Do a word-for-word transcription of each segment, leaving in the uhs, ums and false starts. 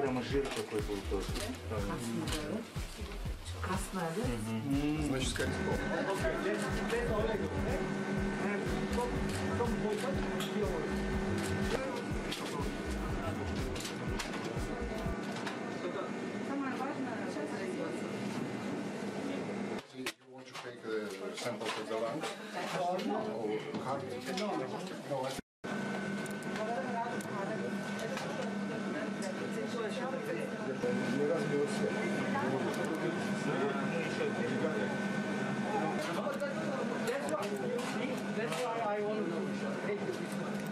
прямо жир такой был тоже. Красная, да? Угу. Значит, скорее всего. Самое важное сейчас раздеваться. You want to take a sample of the lung or heart? No, I не разбил свет. That's why I want to take the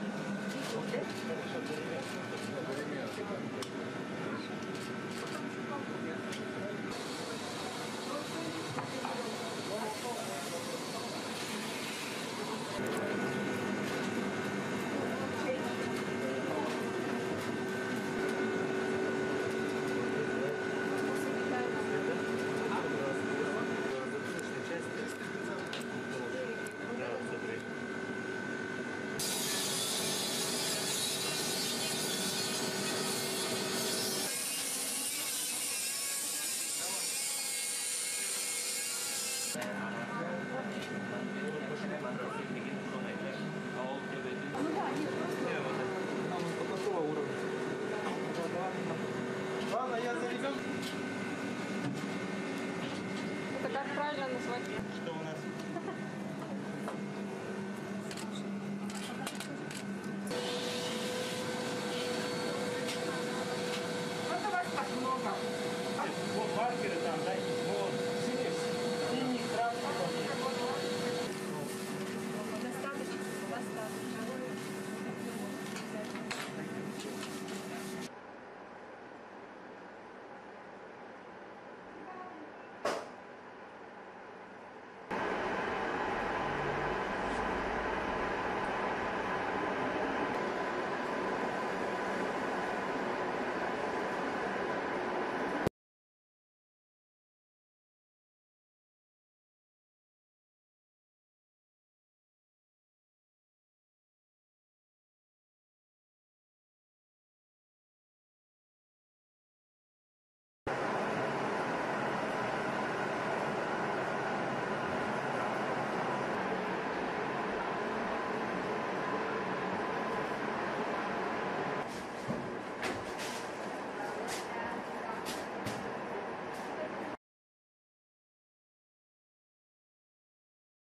Ладно, я за ребенком. Это как правильно назвать? Что